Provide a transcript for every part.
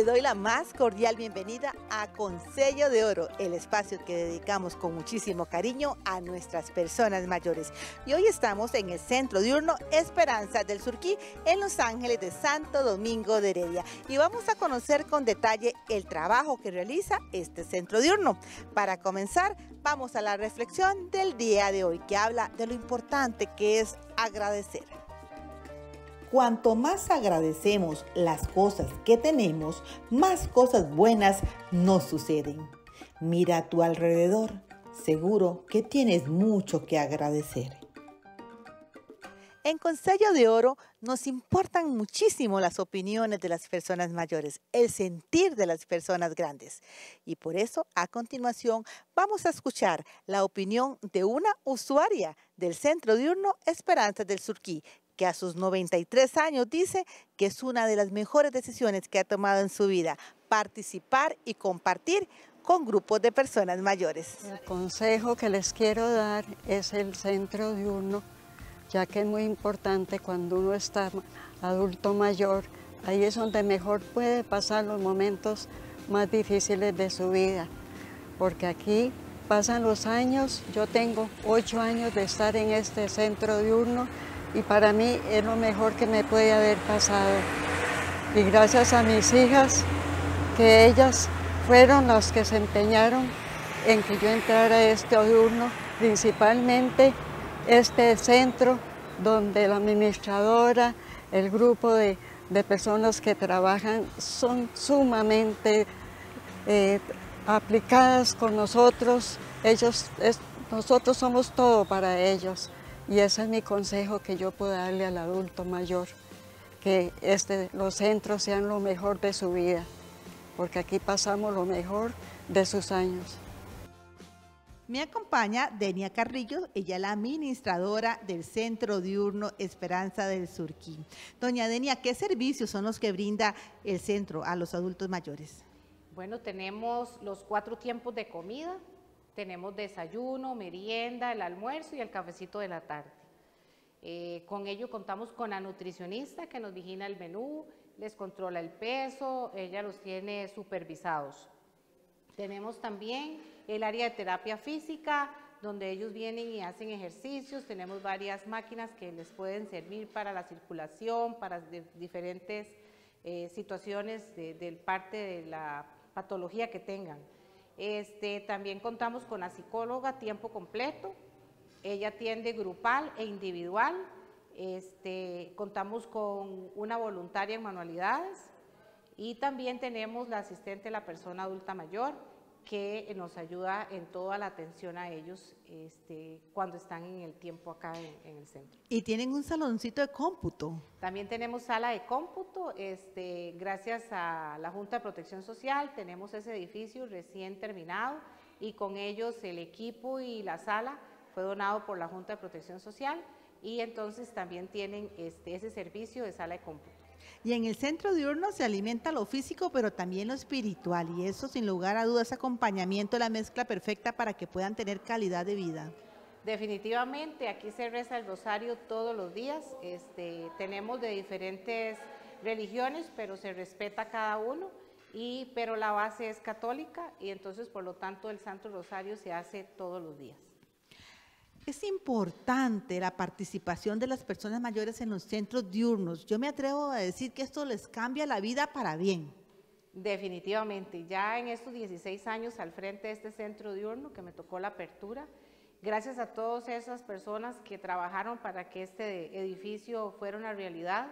doy la más cordial bienvenida a Consello de Oro, el espacio que dedicamos con muchísimo cariño a nuestras personas mayores. Y hoy estamos en el Centro Diurno Esperanza del Surquí, en Los Ángeles de Santo Domingo de Heredia. Y vamos a conocer con detalle el trabajo que realiza este Centro Diurno. Para comenzar, vamos a la reflexión del día de hoy, que habla de lo importante que es agradecer. Cuanto más agradecemos las cosas que tenemos, más cosas buenas nos suceden. Mira a tu alrededor, seguro que tienes mucho que agradecer. En Consello de Oro nos importan muchísimo las opiniones de las personas mayores, el sentir de las personas grandes. Y por eso, a continuación, vamos a escuchar la opinión de una usuaria del Centro Diurno Esperanza del Surquí, que a sus 93 años dice que es una de las mejores decisiones que ha tomado en su vida, participar y compartir con grupos de personas mayores. El consejo que les quiero dar es el Centro Diurno, ya que es muy importante cuando uno está adulto mayor, ahí es donde mejor puede pasar los momentos más difíciles de su vida, porque aquí pasan los años. Yo tengo 8 años de estar en este Centro Diurno y para mí es lo mejor que me puede haber pasado. Y gracias a mis hijas, que ellas fueron las que se empeñaron en que yo entrara a este diurno, principalmente este centro donde la administradora, el grupo de personas que trabajan son sumamente aplicadas con nosotros. Nosotros somos todo para ellos. Y ese es mi consejo que yo puedo darle al adulto mayor, que los centros sean lo mejor de su vida, porque aquí pasamos lo mejor de sus años. Me acompaña Denia Carrillo, ella es la administradora del Centro Diurno Esperanza del Surquí. Doña Denia, ¿qué servicios son los que brinda el centro a los adultos mayores? Bueno, tenemos los 4 tiempos de comida. Tenemos desayuno, merienda, el almuerzo y el cafecito de la tarde. Con ello contamos con la nutricionista que nos vigila el menú, les controla el peso, ella los tiene supervisados. Tenemos también el área de terapia física, donde ellos vienen y hacen ejercicios. Tenemos varias máquinas que les pueden servir para la circulación, para diferentes situaciones de parte de la patología que tengan. También contamos con la psicóloga a tiempo completo, ella atiende grupal e individual. Contamos con una voluntaria en manualidades y también tenemos la asistente de la persona adulta mayor que nos ayuda en toda la atención a ellos cuando están en el tiempo acá en el centro. Y tienen un saloncito de cómputo. También tenemos sala de cómputo, gracias a la Junta de Protección Social tenemos ese edificio recién terminado y con ellos el equipo y la sala fue donado por la Junta de Protección Social y entonces también tienen ese servicio de sala de cómputo. Y en el Centro Diurno se alimenta lo físico, pero también lo espiritual, y eso sin lugar a dudas, acompañamiento, la mezcla perfecta para que puedan tener calidad de vida. Definitivamente, aquí se reza el rosario todos los días, tenemos de diferentes religiones, pero se respeta cada uno, pero la base es católica y entonces por lo tanto el Santo Rosario se hace todos los días. Es importante la participación de las personas mayores en los centros diurnos. Yo me atrevo a decir que esto les cambia la vida para bien. Definitivamente, ya en estos 16 años al frente de este centro diurno que me tocó la apertura, gracias a todas esas personas que trabajaron para que este edificio fuera una realidad.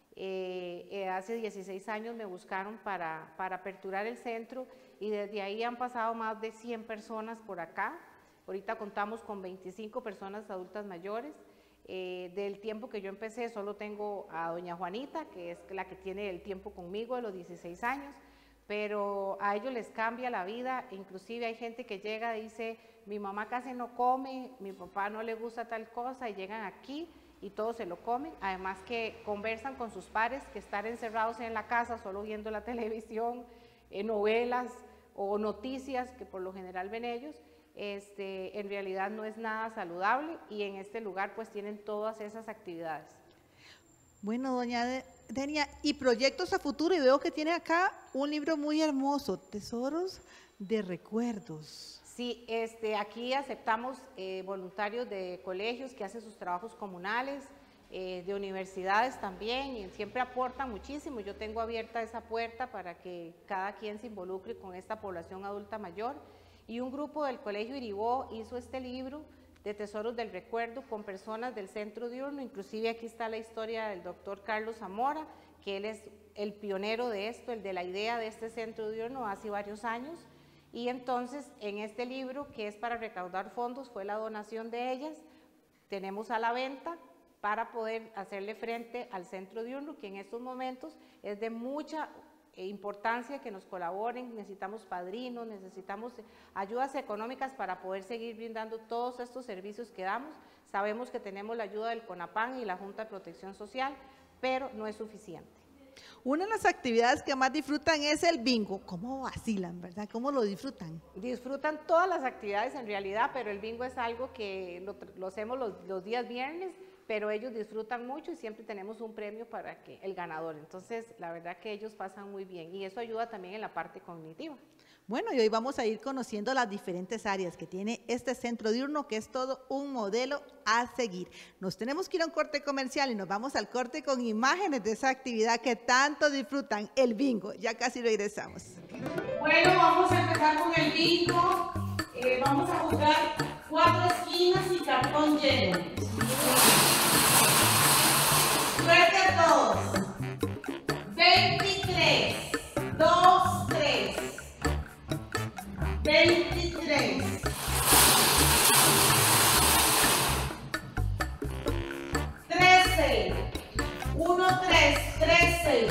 Hace 16 años me buscaron para aperturar el centro y desde ahí han pasado más de 100 personas por acá. Ahorita contamos con 25 personas adultas mayores. Del tiempo que yo empecé solo tengo a doña Juanita, que es la que tiene el tiempo conmigo de los 16 años, pero a ellos les cambia la vida. Inclusive hay gente que llega y dice, mi mamá casi no come, mi papá no le gusta tal cosa, y llegan aquí y todos se lo comen. Además que conversan con sus pares, que estar encerrados en la casa solo viendo la televisión, novelas o noticias que por lo general ven ellos, en realidad no es nada saludable y en este lugar pues tienen todas esas actividades. Bueno, doña Denia, y proyectos a futuro, y veo que tiene acá un libro muy hermoso, Tesoros de Recuerdos. Sí, aquí aceptamos voluntarios de colegios que hacen sus trabajos comunales, de universidades también, y siempre aportan muchísimo. Yo tengo abierta esa puerta para que cada quien se involucre con esta población adulta mayor. Y un grupo del Colegio Iribó hizo este libro de Tesoros del Recuerdo con personas del centro diurno. Inclusive aquí está la historia del doctor Carlos Zamora, que él es el pionero de esto, el de la idea de este centro diurno hace varios años. Y entonces en este libro, que es para recaudar fondos, fue la donación de ellas, tenemos a la venta para poder hacerle frente al centro diurno, que en estos momentos es de mucha importancia que nos colaboren. Necesitamos padrinos, necesitamos ayudas económicas para poder seguir brindando todos estos servicios que damos. Sabemos que tenemos la ayuda del CONAPAN y la Junta de Protección Social, pero no es suficiente. Una de las actividades que más disfrutan es el bingo. ¿Cómo vacilan, verdad? ¿Cómo lo disfrutan? Disfrutan todas las actividades en realidad, pero el bingo es algo que lo hacemos los días viernes, pero ellos disfrutan mucho y siempre tenemos un premio para el ganador. Entonces, la verdad que ellos pasan muy bien y eso ayuda también en la parte cognitiva. Bueno, y hoy vamos a ir conociendo las diferentes áreas que tiene este centro diurno, que es todo un modelo a seguir. Nos tenemos que ir a un corte comercial y nos vamos al corte con imágenes de esa actividad que tanto disfrutan, el bingo. Ya casi regresamos. Bueno, vamos a empezar con el bingo. Vamos a jugar 4 esquinas y cartón lleno. Suerte a todos. 23, 2, 3. 23. 13. 1, 3, 13.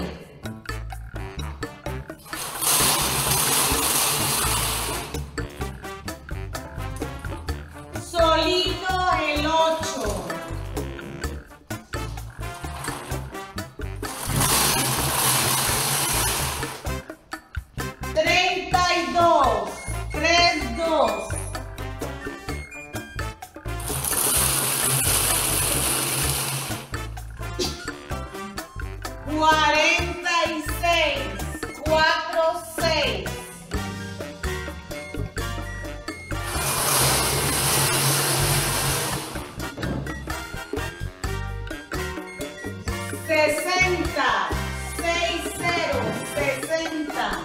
Solito el 8. 32. 3, 2. 46. 4, 6. 60. 6, 0. 60.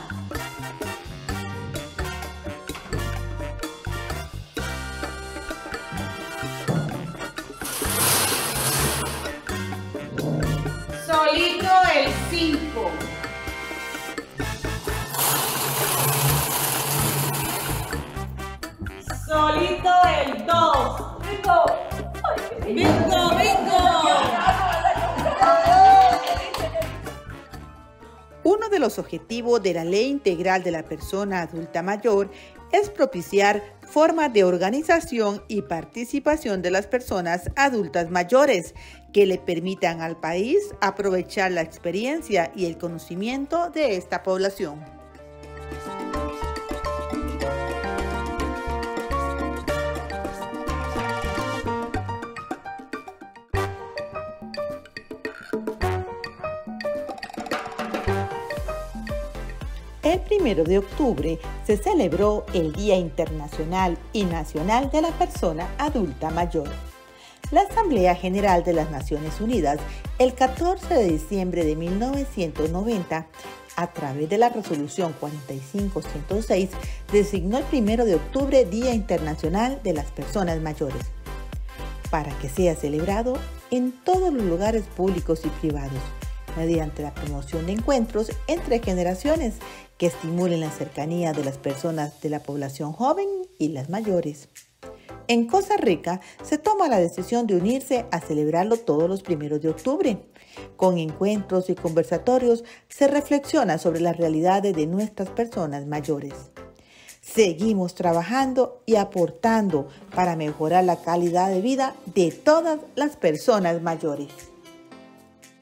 5. Solito el 2. Bingo. Bingo, bingo. Uno de los objetivos de la Ley Integral de la Persona Adulta Mayor es propiciar formas de organización y participación de las personas adultas mayores que le permitan al país aprovechar la experiencia y el conocimiento de esta población. El 1 de octubre se celebró el Día Internacional y Nacional de la Persona Adulta Mayor. La Asamblea General de las Naciones Unidas, el 14 de diciembre de 1990, a través de la Resolución 45/106, designó el 1 de octubre Día Internacional de las Personas Mayores, para que sea celebrado en todos los lugares públicos y privados, mediante la promoción de encuentros entre generaciones que estimulen la cercanía de las personas de la población joven y las mayores. En Costa Rica se toma la decisión de unirse a celebrarlo todos los 1 de octubre. Con encuentros y conversatorios se reflexiona sobre las realidades de nuestras personas mayores. Seguimos trabajando y aportando para mejorar la calidad de vida de todas las personas mayores.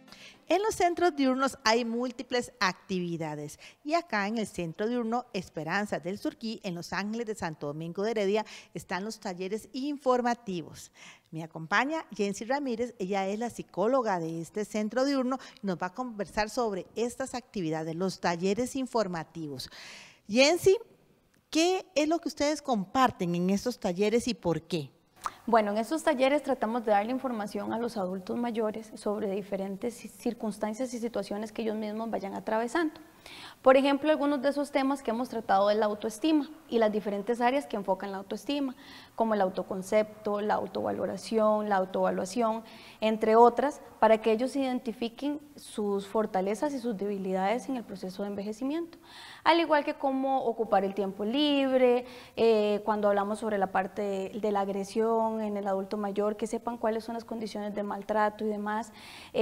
En los centros diurnos hay múltiples actividades y acá en el Centro Diurno Esperanza del Surquí, en Los Ángeles de Santo Domingo de Heredia, están los talleres informativos. Me acompaña Jensi Ramírez, ella es la psicóloga de este centro diurno y nos va a conversar sobre estas actividades, los talleres informativos. Jensi, ¿qué es lo que ustedes comparten en estos talleres y por qué? Bueno, en estos talleres tratamos de darle información a los adultos mayores sobre diferentes circunstancias y situaciones que ellos mismos vayan atravesando. Por ejemplo, algunos de esos temas que hemos tratado es la autoestima y las diferentes áreas que enfocan la autoestima, como el autoconcepto, la autovaloración, la autoevaluación, entre otras, para que ellos identifiquen sus fortalezas y sus debilidades en el proceso de envejecimiento. Al igual que cómo ocupar el tiempo libre, cuando hablamos sobre la parte de la agresión en el adulto mayor, que sepan cuáles son las condiciones de maltrato y demás,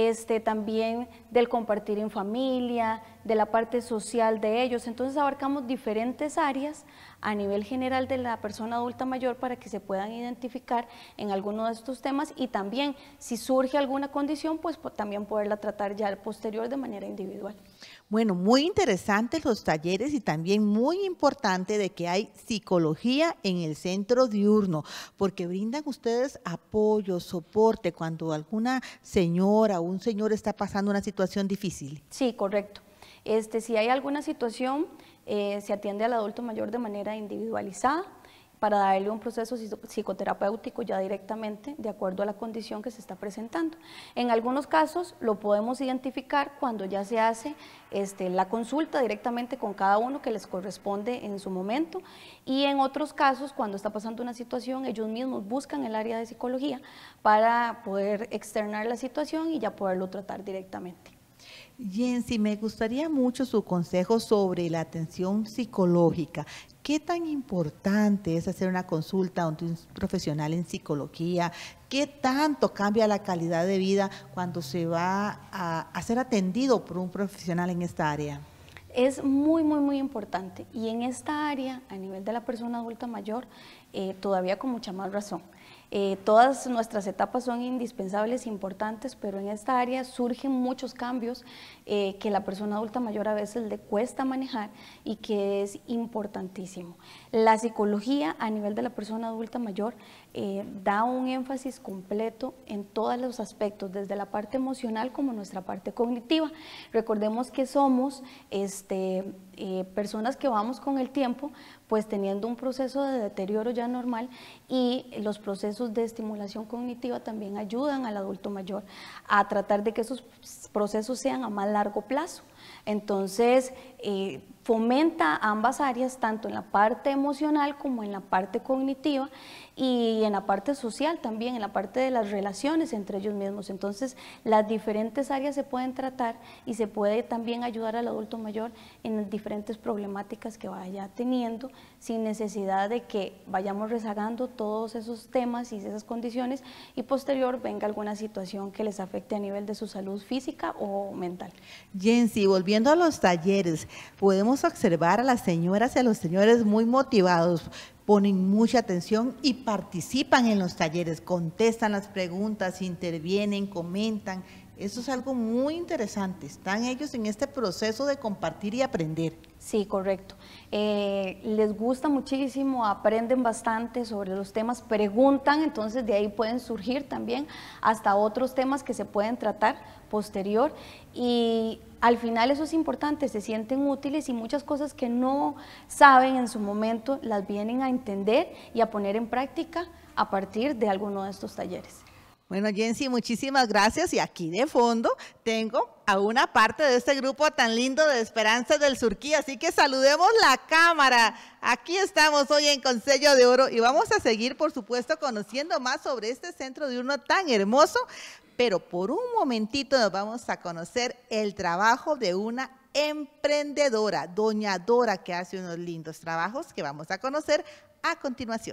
también del compartir en familia, de la parte social de ellos. Entonces abarcamos diferentes áreas a nivel general de la persona adulta mayor para que se puedan identificar en alguno de estos temas y también si surge alguna condición, pues también poderla tratar ya al posterior de manera individual. Bueno, muy interesantes los talleres y también muy importante de que hay psicología en el centro diurno, porque brindan ustedes apoyo, soporte cuando alguna señora o un señor está pasando una situación difícil. Sí, correcto. Si hay alguna situación, se atiende al adulto mayor de manera individualizada para darle un proceso psicoterapéutico ya directamente de acuerdo a la condición que se está presentando. En algunos casos lo podemos identificar cuando ya se hace la consulta directamente con cada uno que les corresponde en su momento, y en otros casos cuando está pasando una situación ellos mismos buscan el área de psicología para poder externar la situación y ya poderlo tratar directamente. Jensi, me gustaría mucho su consejo sobre la atención psicológica. ¿Qué tan importante es hacer una consulta ante un profesional en psicología? ¿Qué tanto cambia la calidad de vida cuando se va a ser atendido por un profesional en esta área? Es muy importante, y en esta área, a nivel de la persona adulta mayor, todavía con mucha más razón. Todas nuestras etapas son indispensables, importantes, pero en esta área surgen muchos cambios que la persona adulta mayor a veces le cuesta manejar y que es importantísimo. La psicología a nivel de la persona adulta mayor da un énfasis completo en todos los aspectos, desde la parte emocional como nuestra parte cognitiva. Recordemos que somos personas que vamos con el tiempo pues teniendo un proceso de deterioro ya normal, y los procesos de estimulación cognitiva también ayudan al adulto mayor a tratar de que esos procesos sean a más largo plazo. Entonces, fomenta ambas áreas, tanto en la parte emocional como en la parte cognitiva y en la parte social también, en la parte de las relaciones entre ellos mismos. Entonces, las diferentes áreas se pueden tratar y se puede también ayudar al adulto mayor en las diferentes problemáticas que vaya teniendo, sin necesidad de que vayamos rezagando todos esos temas y esas condiciones y posterior venga alguna situación que les afecte a nivel de su salud física o mental. Jensi, volviendo a los talleres, podemos observar a las señoras y a los señores muy motivados, ponen mucha atención y participan en los talleres, contestan las preguntas, intervienen, comentan. Eso es algo muy interesante. Están ellos en este proceso de compartir y aprender. Sí, correcto. Les gusta muchísimo, aprenden bastante sobre los temas, preguntan, entonces de ahí pueden surgir también hasta otros temas que se pueden tratar posterior, y al final eso es importante, se sienten útiles y muchas cosas que no saben en su momento las vienen a entender y a poner en práctica a partir de alguno de estos talleres. Bueno, Jensi, muchísimas gracias. Y aquí de fondo tengo a una parte de este grupo tan lindo de Esperanza del Surquí, así que saludemos la cámara. Aquí estamos hoy en Consejo de Oro y vamos a seguir, por supuesto, conociendo más sobre este centro diurno tan hermoso, pero por un momentito nos vamos a conocer el trabajo de una emprendedora, doña Dora, que hace unos lindos trabajos que vamos a conocer a continuación.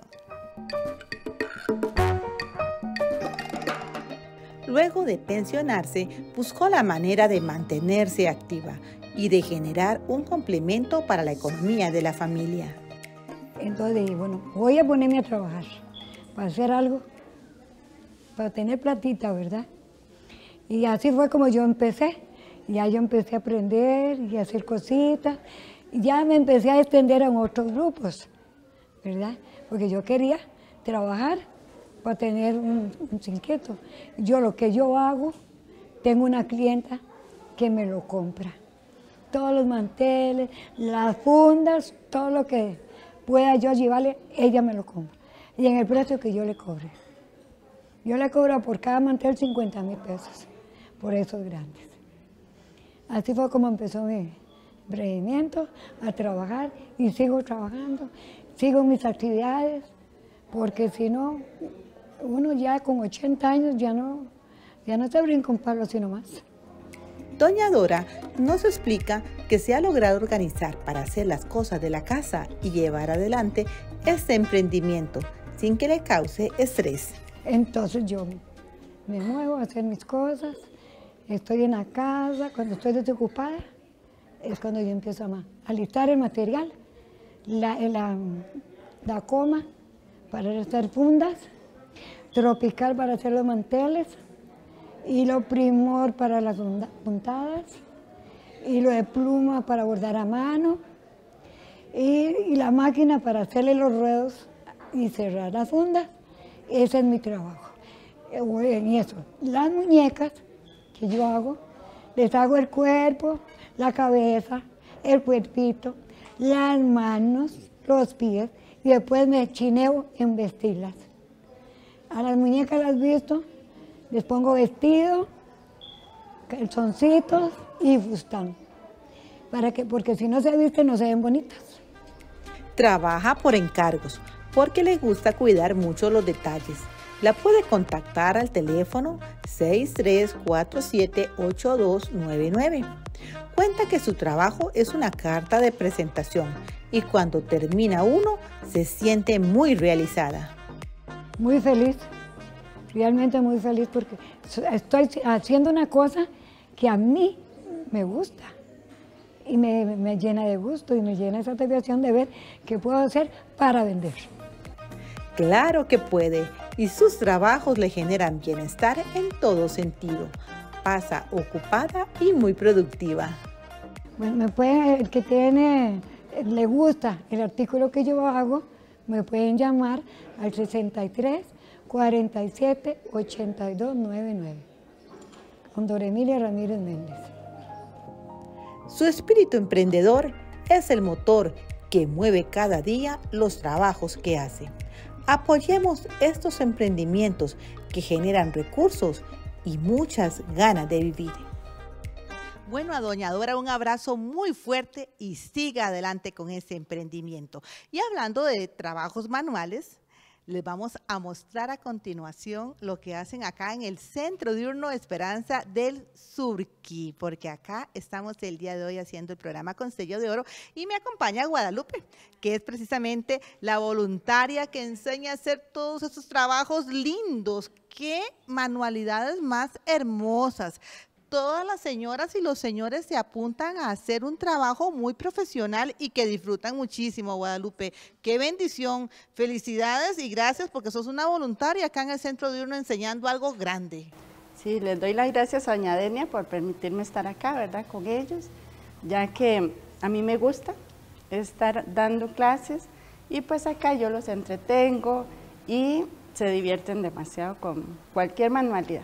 Luego de pensionarse, buscó la manera de mantenerse activa y de generar un complemento para la economía de la familia. Entonces dije, bueno, voy a ponerme a trabajar para hacer algo, para tener platita, ¿verdad? Y así fue como yo empecé. Ya yo empecé a aprender y a hacer cositas. Y ya me empecé a extender a otros grupos, ¿verdad? Porque yo quería trabajar para tener un cinqueto. Yo lo que yo hago, tengo una clienta que me lo compra. Todos los manteles, las fundas, todo lo que pueda yo llevarle, ella me lo compra. Y en el precio que yo le cobre. Yo le cobro por cada mantel 50,000 pesos, por esos grandes. Así fue como empezó mi emprendimiento, a trabajar, y sigo trabajando, sigo mis actividades, porque si no, uno ya con 80 años ya no se brinca un palo sino más. Doña Dora nos explica que se ha logrado organizar para hacer las cosas de la casa y llevar adelante este emprendimiento sin que le cause estrés. Entonces yo me muevo a hacer mis cosas, estoy en la casa, cuando estoy desocupada, es cuando yo empiezo a listar el material, la coma para hacer fundas, tropical para hacer los manteles, hilo primor para las puntadas, hilo de pluma para bordar a mano, y la máquina para hacerle los ruedos y cerrar las fundas. Ese es mi trabajo. En eso, las muñecas que yo hago, les hago el cuerpo, la cabeza, el cuerpito, las manos, los pies, y después me chineo en vestirlas. A las muñecas las visto, les pongo vestido, calzoncitos y fustán, porque si no se visten no se ven bonitas. Trabaja por encargos, porque le gusta cuidar mucho los detalles. La puede contactar al teléfono 63478299. Cuenta que su trabajo es una carta de presentación y cuando termina uno se siente muy realizada. Muy feliz, realmente muy feliz, porque estoy haciendo una cosa que a mí me gusta y me llena de gusto y me llena de satisfacción de ver qué puedo hacer para vender. Claro que puede, y sus trabajos le generan bienestar en todo sentido. Pasa ocupada y muy productiva. Bueno, el que le gusta el artículo que yo hago, me pueden llamar al 63 47 82 99, con Dora Emilia Ramírez Méndez. Su espíritu emprendedor es el motor que mueve cada día los trabajos que hace. Apoyemos estos emprendimientos que generan recursos y muchas ganas de vivir. Bueno, a doña Dora un abrazo muy fuerte y siga adelante con ese emprendimiento. Y hablando de trabajos manuales, les vamos a mostrar a continuación lo que hacen acá en el Centro Diurno Esperanza del Surquí, porque acá estamos el día de hoy haciendo el programa con sello de oro y me acompaña Guadalupe, que es precisamente la voluntaria que enseña a hacer todos estos trabajos lindos. ¡Qué manualidades más hermosas! Todas las señoras y los señores se apuntan a hacer un trabajo muy profesional y que disfrutan muchísimo, Guadalupe. ¡Qué bendición! Felicidades y gracias porque sos una voluntaria acá en el Centro Diurno enseñando algo grande. Sí, les doy las gracias a doña Denia por permitirme estar acá, ¿verdad?, con ellos, ya que a mí me gusta estar dando clases y pues acá yo los entretengo y se divierten demasiado con cualquier manualidad.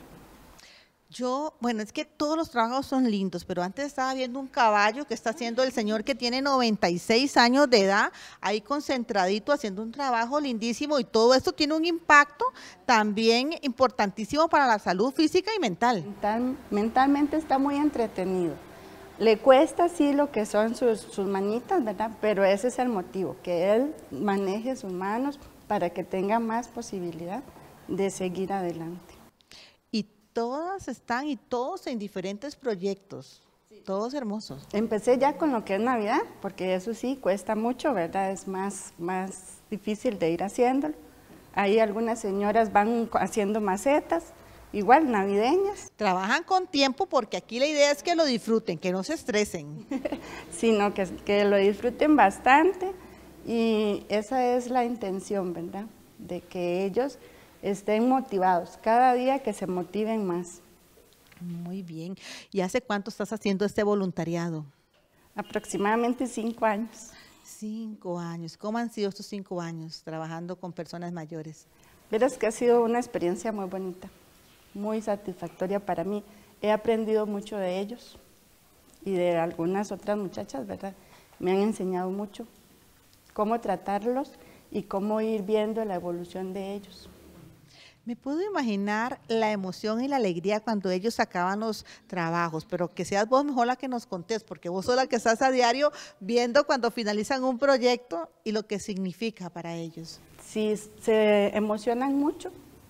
Bueno, es que todos los trabajos son lindos, pero antes estaba viendo un caballo que está haciendo el señor que tiene 96 años de edad, ahí concentradito haciendo un trabajo lindísimo y todo esto tiene un impacto también importantísimo para la salud física y mental. Mentalmente está muy entretenido. Le cuesta sí lo que son sus manitas, ¿verdad? Pero ese es el motivo, que él maneje sus manos para que tenga más posibilidad de seguir adelante. Todas están y todos en diferentes proyectos, sí. Todos hermosos. Empecé ya con lo que es Navidad, porque eso sí cuesta mucho, ¿verdad? Es más difícil de ir haciéndolo. Ahí algunas señoras van haciendo macetas, igual navideñas. Trabajan con tiempo porque aquí la idea es que lo disfruten, que no se estresen. Sino que lo disfruten bastante y esa es la intención, ¿verdad? De que ellos estén motivados, cada día que se motiven más. Muy bien. ¿Y hace cuánto estás haciendo este voluntariado? Aproximadamente 5 años. 5 años. ¿Cómo han sido estos 5 años trabajando con personas mayores? Verás que ha sido una experiencia muy bonita, muy satisfactoria para mí. He aprendido mucho de ellos y de algunas otras muchachas, ¿verdad? Me han enseñado mucho cómo tratarlos y cómo ir viendo la evolución de ellos. Me puedo imaginar la emoción y la alegría cuando ellos sacaban los trabajos, pero que seas vos mejor la que nos contés, porque vos sos la que estás a diario viendo cuando finalizan un proyecto y lo que significa para ellos. Sí, se emocionan mucho,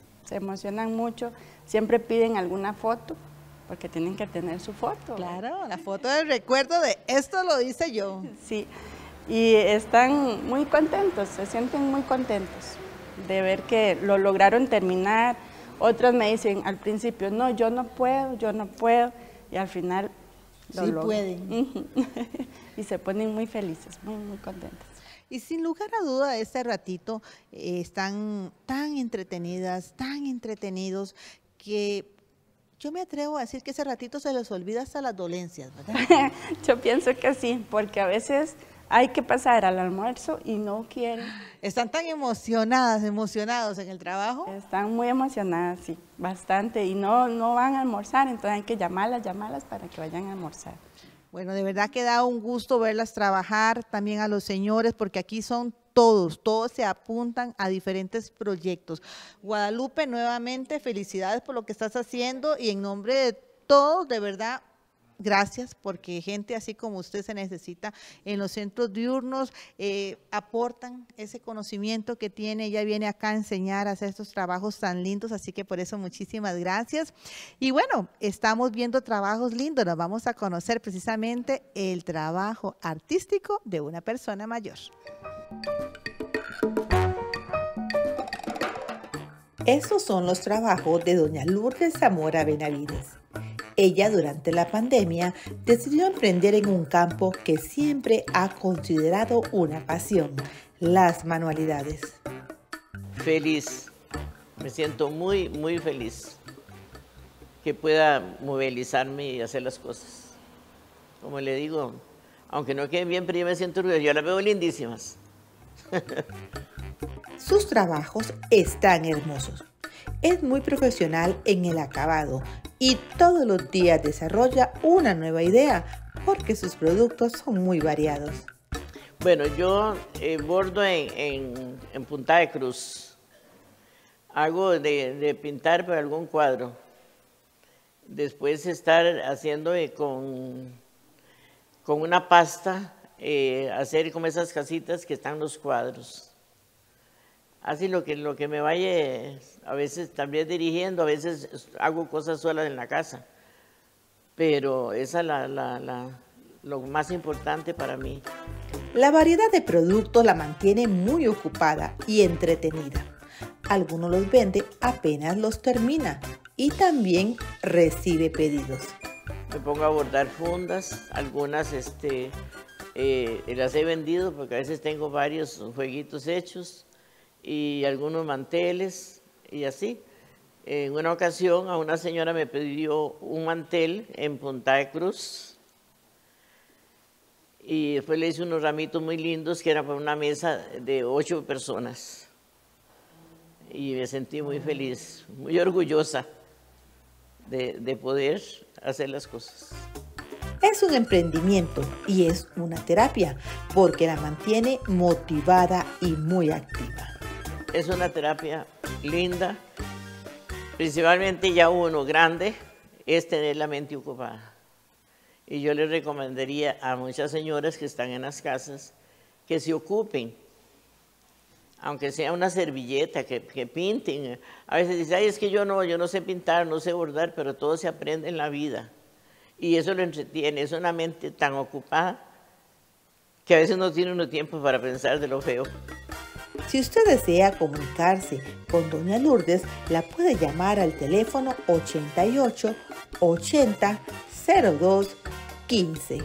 siempre piden alguna foto, porque tienen que tener su foto. Claro, la foto del recuerdo de esto lo hice yo. Sí, y están muy contentos, se sienten muy contentos de ver que lo lograron terminar. Otros me dicen al principio, no, yo no puedo, y al final lo logran. Pueden. Y se ponen muy felices, muy contentos. Y sin lugar a duda, este ratito están tan entretenidas, tan entretenidos, que yo me atrevo a decir que ese ratito se les olvida hasta las dolencias, ¿verdad? Yo pienso que sí, porque a veces hay que pasar al almuerzo y no quieren. Están tan emocionados en el trabajo. Están muy emocionadas, sí, bastante, y no van a almorzar, entonces hay que llamarlas para que vayan a almorzar. Bueno, de verdad que da un gusto verlas trabajar, también a los señores, porque aquí son todos se apuntan a diferentes proyectos. Guadalupe, nuevamente, felicidades por lo que estás haciendo y en nombre de todos, de verdad, gracias, porque gente así como usted se necesita en los centros diurnos, aportan ese conocimiento que tiene. Ella viene acá a enseñar a hacer estos trabajos tan lindos, así que por eso muchísimas gracias. Y bueno, estamos viendo trabajos lindos, nos vamos a conocer precisamente el trabajo artístico de una persona mayor. Estos son los trabajos de doña Lourdes Zamora Benavides. Ella durante la pandemia decidió emprender en un campo que siempre ha considerado una pasión, las manualidades. Feliz, me siento muy feliz que pueda movilizarme y hacer las cosas. Como le digo, aunque no queden bien, pero yo me siento orgullosa, yo las veo lindísimas. Sus trabajos están hermosos. Es muy profesional en el acabado y todos los días desarrolla una nueva idea porque sus productos son muy variados. Bueno, yo bordo en punta de cruz. Hago de pintar por algún cuadro. Después estar haciendo con una pasta, hacer como esas casitas que están los cuadros. Así lo que me vaya, a veces también dirigiendo, a veces hago cosas solas en la casa. Pero esa es lo más importante para mí. La variedad de productos la mantiene muy ocupada y entretenida. Algunos los vende apenas los termina y también recibe pedidos. Me pongo a bordar fundas, algunas las he vendido porque a veces tengo varios jueguitos hechos y algunos manteles y así. En una ocasión a una señora me pidió un mantel en punta de cruz y después le hice unos ramitos muy lindos que eran para una mesa de 8 personas y me sentí muy feliz, muy orgullosa de poder hacer las cosas. Es un emprendimiento y es una terapia porque la mantiene motivada y muy activa. Es una terapia linda, principalmente ya uno grande, es tener la mente ocupada. Y yo les recomendaría a muchas señoras que están en las casas que se ocupen, aunque sea una servilleta, que pinten. A veces dicen, ay, es que yo no sé pintar, no sé bordar, pero todo se aprende en la vida. Y eso lo entretiene, es una mente tan ocupada que a veces no tiene uno tiempo para pensar de lo feo. Si usted desea comunicarse con doña Lourdes, la puede llamar al teléfono 88 80 02 15.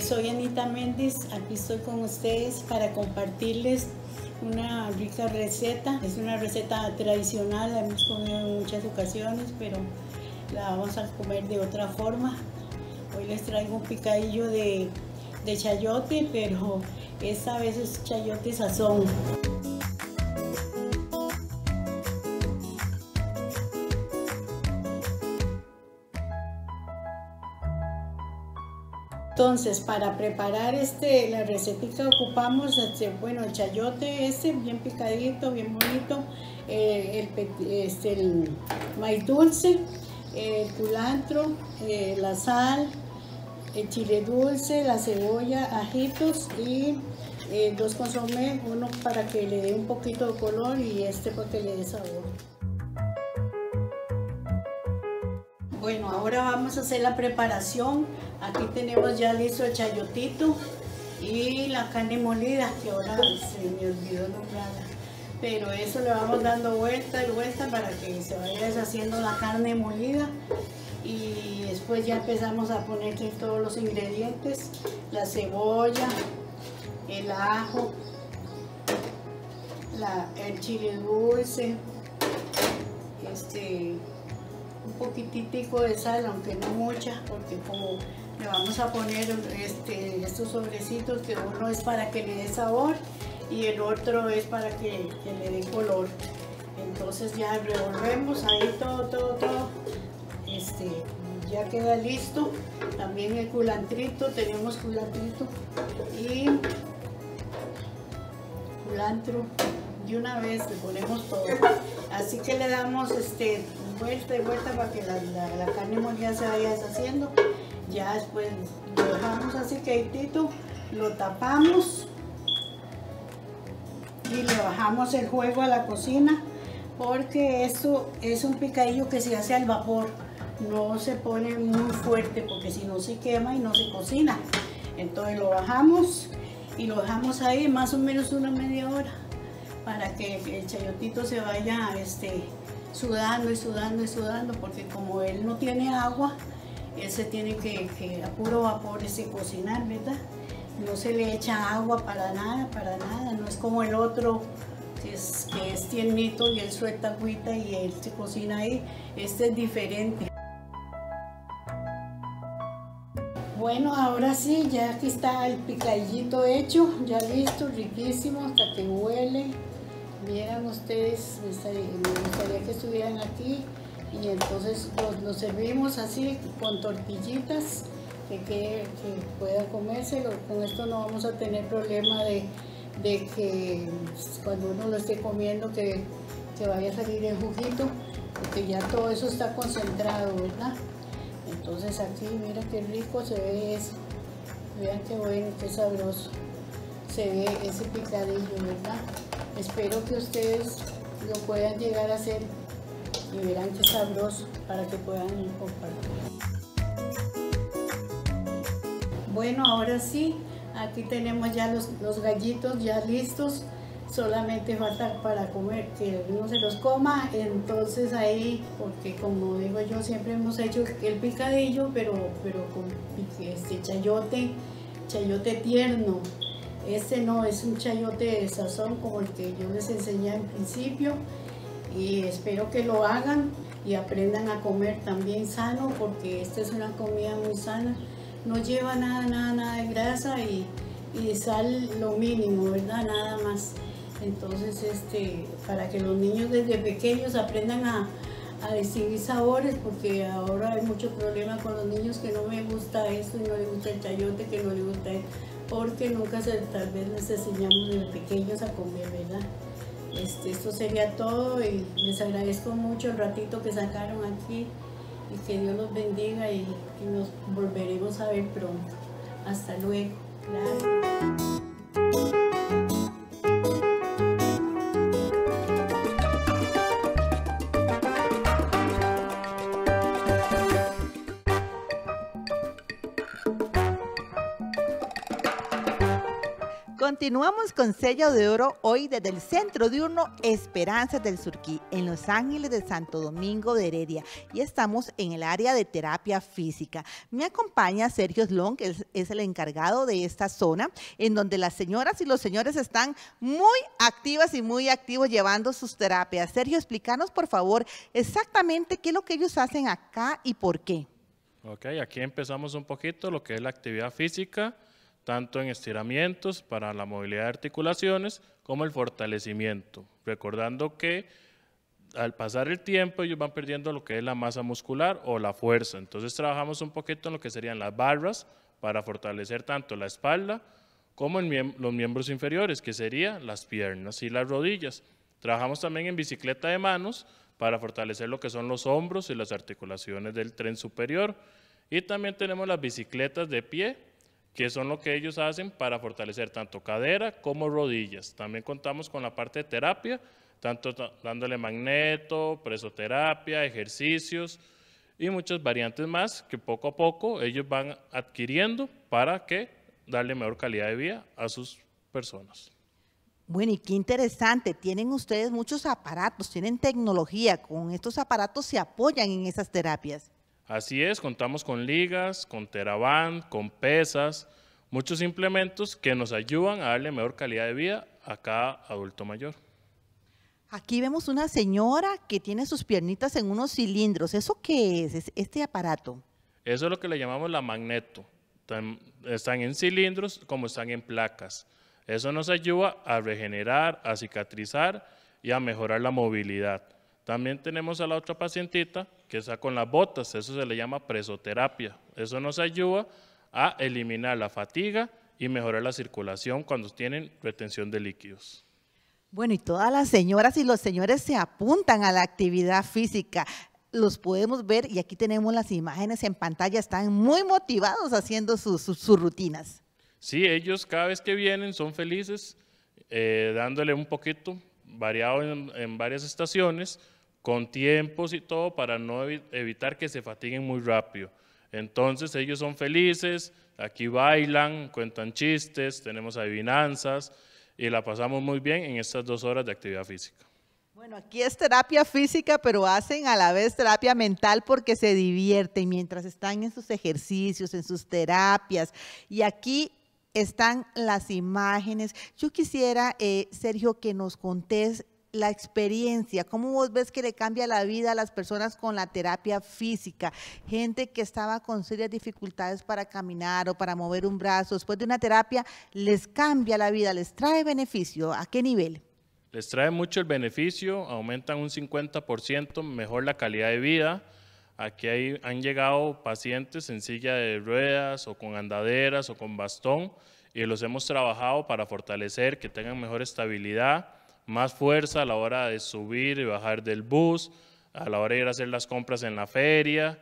Soy Anita Méndez, aquí estoy con ustedes para compartirles una rica receta. Es una receta tradicional, la hemos comido en muchas ocasiones, pero la vamos a comer de otra forma. Hoy les traigo un picadillo de chayote, pero esta vez es chayote sazón. Entonces, para preparar la recetita ocupamos el chayote bien picadito, bien bonito, el maíz dulce, el culantro, la sal, el chile dulce, la cebolla, ajitos y 2 consomés, uno para que le dé un poquito de color y para que le dé sabor. Bueno, ahora vamos a hacer la preparación. Aquí tenemos ya listo el chayotito y la carne molida, que ahora se me olvidó nombrarla. Pero eso le vamos dando vuelta y vuelta para que se vaya deshaciendo la carne molida. Y después ya empezamos a ponerle todos los ingredientes, la cebolla, el ajo, el chile dulce, un poquititico de sal, aunque no mucha, porque como le vamos a poner estos sobrecitos, que uno es para que le dé sabor y el otro es para que le dé color. Entonces ya revolvemos ahí todo. Ya queda listo. También el culantrito, tenemos culantrito y culantro. De una vez le ponemos todo. Así que le damos vuelta y vuelta para que la carne molida se vaya deshaciendo. Ya después lo dejamos así quedito, lo tapamos y le bajamos el fuego a la cocina, porque esto es un picadillo que se hace al vapor. No se pone muy fuerte porque si no se quema y no se cocina. Entonces lo bajamos y lo dejamos ahí más o menos una media hora para que el chayotito se vaya sudando y sudando, porque como él no tiene agua, él se tiene que a puro vapor cocinar, ¿verdad? No se le echa agua para nada, no es como el otro que es tiernito y él suelta agüita y él se cocina ahí. Este es diferente. Bueno, ahora sí, ya aquí está el picadillito hecho, ya listo, riquísimo, hasta que huele. Vieran ustedes, me gustaría que estuvieran aquí, y entonces lo servimos así con tortillitas que puedan comérselo. Con esto no vamos a tener problema de que cuando uno lo esté comiendo que vaya a salir el juguito, porque ya todo eso está concentrado, ¿verdad? Entonces aquí mira qué rico se ve eso, vean qué bueno, qué sabroso se ve ese picadillo, ¿verdad? Espero que ustedes lo puedan llegar a hacer y verán qué sabroso para que puedan compartir. Bueno, ahora sí, aquí tenemos ya los gallitos ya listos. Solamente falta para comer, que uno se los coma. Entonces ahí, porque como digo yo, siempre hemos hecho el picadillo, pero con chayote tierno. No es un chayote de sazón como el que yo les enseñé en principio, y espero que lo hagan y aprendan a comer también sano, porque esta es una comida muy sana, no lleva nada de grasa y sal lo mínimo, ¿verdad? Nada más. Entonces para que los niños desde pequeños aprendan a distinguir sabores, porque ahora hay mucho problema con los niños que no me gusta esto y no les gusta el chayote, que no les gusta esto, porque nunca tal vez les enseñamos desde pequeños a comer, ¿verdad? Esto sería todo, y les agradezco mucho el ratito que sacaron aquí, y que Dios los bendiga, y nos volveremos a ver pronto. Hasta luego. Gracias. Continuamos con Sello de Oro hoy desde el Centro Diurno Esperanzas del Surquí, en Los Ángeles de Santo Domingo de Heredia, y estamos en el área de terapia física. Me acompaña Sergio Slon, que es el encargado de esta zona, en donde las señoras y los señores están muy activas y muy activos llevando sus terapias. Sergio, explícanos por favor exactamente qué es lo que ellos hacen acá y por qué. Ok, aquí empezamos un poquito lo que es la actividad física, tanto en estiramientos para la movilidad de articulaciones como el fortalecimiento, recordando que al pasar el tiempo ellos van perdiendo lo que es la masa muscular o la fuerza. Entonces trabajamos un poquito en lo que serían las barras para fortalecer tanto la espalda como los miembros inferiores, que serían las piernas y las rodillas. Trabajamos también en bicicleta de manos para fortalecer lo que son los hombros y las articulaciones del tren superior. Y también tenemos las bicicletas de pie, que son lo que ellos hacen para fortalecer tanto cadera como rodillas. También contamos con la parte de terapia, tanto dándole magneto, presoterapia, ejercicios y muchas variantes más que poco a poco ellos van adquiriendo para que darle mejor calidad de vida a sus personas. Bueno, y qué interesante, tienen ustedes muchos aparatos, tienen tecnología, con estos aparatos se apoyan en esas terapias. Así es, contamos con ligas, con TheraBand, con pesas, muchos implementos que nos ayudan a darle mejor calidad de vida a cada adulto mayor. Aquí vemos una señora que tiene sus piernitas en unos cilindros. ¿Eso qué es este aparato? Eso es lo que le llamamos la magneto. Están en cilindros como están en placas. Eso nos ayuda a regenerar, a cicatrizar y a mejorar la movilidad. También tenemos a la otra pacientita que está con las botas, eso se le llama presoterapia. Eso nos ayuda a eliminar la fatiga y mejorar la circulación cuando tienen retención de líquidos. Bueno, y todas las señoras y los señores se apuntan a la actividad física. Los podemos ver y aquí tenemos las imágenes en pantalla, están muy motivados haciendo sus rutinas. Sí, ellos cada vez que vienen son felices, dándole un poquito variado en varias estaciones, con tiempos y todo para no evitar que se fatiguen muy rápido. Entonces ellos son felices, aquí bailan, cuentan chistes, tenemos adivinanzas y la pasamos muy bien en estas 2 horas de actividad física. Bueno, aquí es terapia física, pero hacen a la vez terapia mental porque se divierten mientras están en sus ejercicios, en sus terapias. Y aquí están las imágenes. Yo quisiera, Sergio, que nos contés la experiencia, cómo vos ves que le cambia la vida a las personas con la terapia física, gente que estaba con serias dificultades para caminar o para mover un brazo, después de una terapia les cambia la vida, les trae beneficio. ¿A qué nivel? Les trae mucho el beneficio, aumentan un 50% mejor la calidad de vida. Aquí han llegado pacientes en silla de ruedas o con andaderas o con bastón y los hemos trabajado para fortalecer, que tengan mejor estabilidad, más fuerza a la hora de subir y bajar del bus, a la hora de ir a hacer las compras en la feria.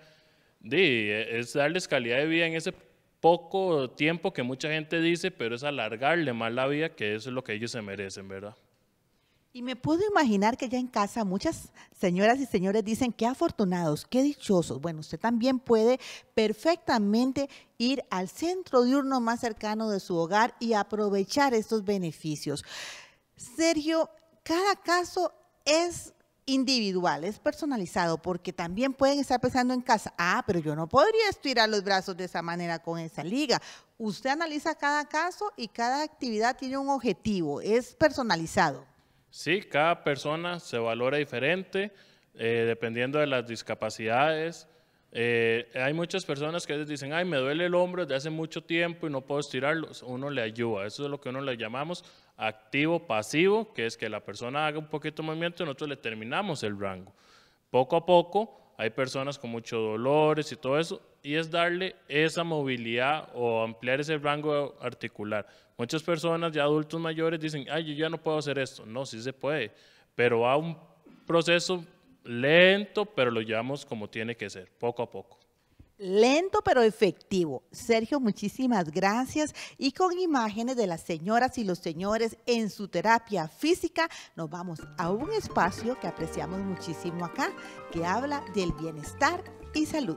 Es darles calidad de vida en ese poco tiempo que mucha gente dice, pero es alargarle más la vida, que eso es lo que ellos se merecen, ¿verdad? Y me puedo imaginar que ya en casa muchas señoras y señores dicen qué afortunados, qué dichosos. Bueno, usted también puede perfectamente ir al centro diurno más cercano de su hogar y aprovechar estos beneficios. Sergio, cada caso es individual, es personalizado, porque también pueden estar pensando en casa, pero yo no podría estirar los brazos de esa manera con esa liga. Usted analiza cada caso y cada actividad tiene un objetivo, es personalizado. Sí, cada persona se valora diferente, dependiendo de las discapacidades. Hay muchas personas que dicen, me duele el hombro desde hace mucho tiempo y no puedo estirarlo. Uno le ayuda, eso es lo que uno le llamamos activo-pasivo, que es que la persona haga un poquito de movimiento y nosotros le terminamos el rango. Poco a poco hay personas con muchos dolores y todo eso, y es darle esa movilidad o ampliar ese rango articular. Muchas personas ya adultos mayores dicen, yo ya no puedo hacer esto. No, sí se puede, pero va un proceso lento, pero lo llevamos como tiene que ser, poco a poco. Lento pero efectivo. Sergio, muchísimas gracias. Y con imágenes de las señoras y los señores en su terapia física, nos vamos a un espacio que apreciamos muchísimo acá, que habla del bienestar y salud.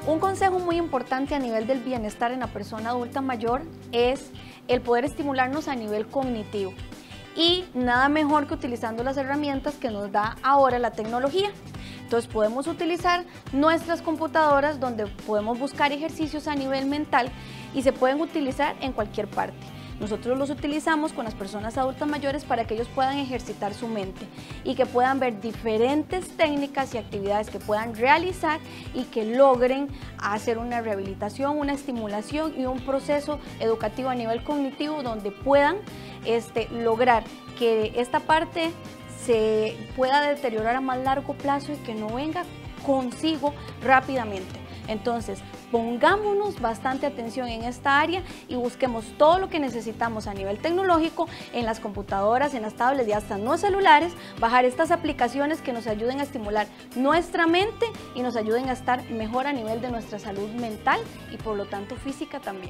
Un consejo muy importante a nivel del bienestar en la persona adulta mayor es el poder estimularnos a nivel cognitivo. Y nada mejor que utilizando las herramientas que nos da ahora la tecnología. Entonces podemos utilizar nuestras computadoras donde podemos buscar ejercicios a nivel mental y se pueden utilizar en cualquier parte. Nosotros los utilizamos con las personas adultas mayores para que ellos puedan ejercitar su mente y que puedan ver diferentes técnicas y actividades que puedan realizar y que logren hacer una rehabilitación, una estimulación y un proceso educativo a nivel cognitivo donde puedan lograr que esta parte se pueda deteriorar a más largo plazo y que no venga consigo rápidamente. Entonces, pongámonos bastante atención en esta área y busquemos todo lo que necesitamos a nivel tecnológico en las computadoras, en las tablets y hasta en los celulares, bajar estas aplicaciones que nos ayuden a estimular nuestra mente y nos ayuden a estar mejor a nivel de nuestra salud mental y por lo tanto física también.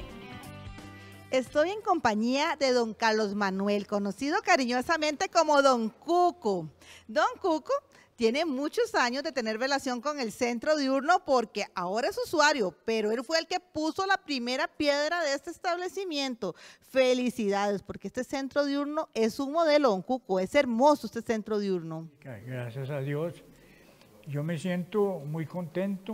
Estoy en compañía de don Carlos Manuel, conocido cariñosamente como don Cuco. Don Cuco tiene muchos años de tener relación con el centro diurno porque ahora es usuario, pero él fue el que puso la primera piedra de este establecimiento. Felicidades, porque este centro diurno es un modelo, don Cuco, es hermoso este centro diurno. Gracias a Dios. Yo me siento muy contento.